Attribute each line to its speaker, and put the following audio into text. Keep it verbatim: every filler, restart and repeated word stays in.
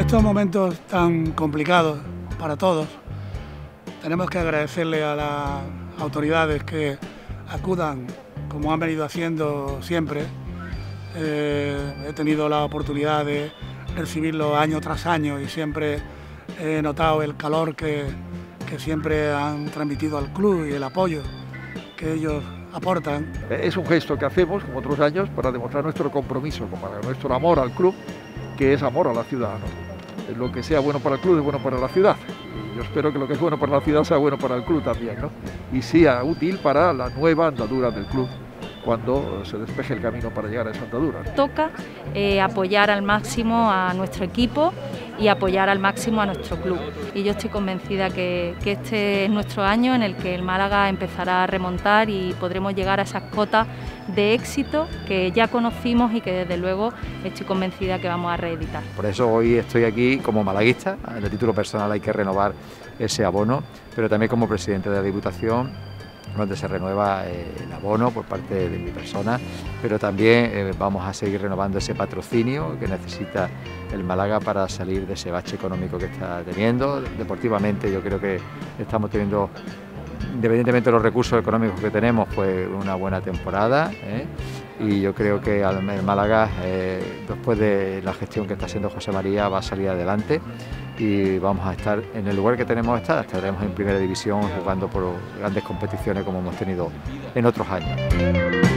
Speaker 1: estos momentos tan complicados para todos, tenemos que agradecerle a las autoridades que acudan, como han venido haciendo siempre. Eh, he tenido la oportunidad de recibirlo año tras año y siempre he notado el calor que, que siempre han transmitido al club y el apoyo que ellos aportan.
Speaker 2: Es un gesto que hacemos, como otros años, para demostrar nuestro compromiso, para nuestro amor al club, que es amor a la ciudad, ¿no? Lo que sea bueno para el club es bueno para la ciudad. Yo espero que lo que es bueno para la ciudad sea bueno para el club también, ¿no? Y sea útil para la nueva andadura del club, cuando se despeje el camino para llegar a esa andadura.
Speaker 3: Toca eh, apoyar al máximo a nuestro equipo y apoyar al máximo a nuestro club. Y yo estoy convencida que, que este es nuestro año en el que el Málaga empezará a remontar y podremos llegar a esas cotas de éxito que ya conocimos y que desde luego estoy convencida que vamos a reeditar.
Speaker 4: Por eso hoy estoy aquí como malaguista. En el título personal hay que renovar ese abono, pero también como presidente de la Diputación, donde se renueva eh, el abono por parte de mi persona, pero también eh, vamos a seguir renovando ese patrocinio que necesita el Málaga para salir de ese bache económico que está teniendo. Deportivamente yo creo que estamos teniendo, independientemente de los recursos económicos que tenemos, pues una buena temporada, ¿eh? Y yo creo que el Málaga, eh, después de la gestión que está haciendo José María, va a salir adelante y vamos a estar en el lugar que tenemos que estar. Estaremos en primera división jugando por grandes competiciones como hemos tenido en otros años.